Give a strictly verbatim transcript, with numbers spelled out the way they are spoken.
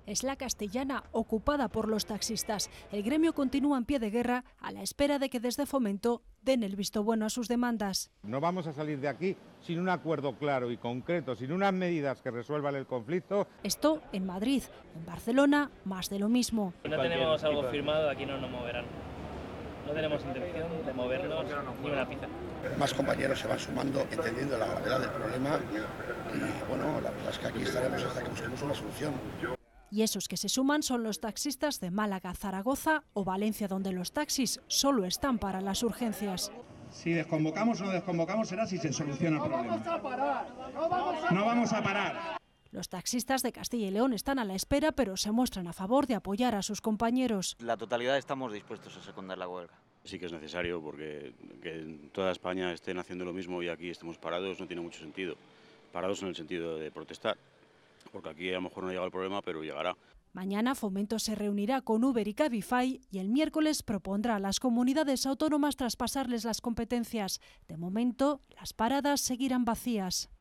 es la castellana, ocupada por los taxistas. El gremio continúa en pie de guerra a la espera de que desde Fomento den el visto bueno a sus demandas. No vamos a salir de aquí sin un acuerdo claro y concreto, sin unas medidas que resuelvan el conflicto. Esto en Madrid. En Barcelona, más de lo mismo. No tenemos algo firmado, aquí no nos moverán. No tenemos intención de movernos ni una pizza. Más compañeros se van sumando, entendiendo la gravedad del problema y bueno, la verdad es que aquí estaremos hasta que busquemos una solución. Y esos que se suman son los taxistas de Málaga, Zaragoza o Valencia, donde los taxis solo están para las urgencias. Si desconvocamos o no desconvocamos será si se soluciona el problema. No vamos a parar. No vamos a parar. Los taxistas de Castilla y León están a la espera, pero se muestran a favor de apoyar a sus compañeros. La totalidad estamos dispuestos a secundar la huelga. Sí que es necesario, porque que en toda España estén haciendo lo mismo y aquí estemos parados no tiene mucho sentido. Parados en el sentido de protestar, porque aquí a lo mejor no ha llegado el problema, pero llegará. Mañana Fomento se reunirá con Uber y Cabify y el miércoles propondrá a las comunidades autónomas traspasarles las competencias. De momento, las paradas seguirán vacías.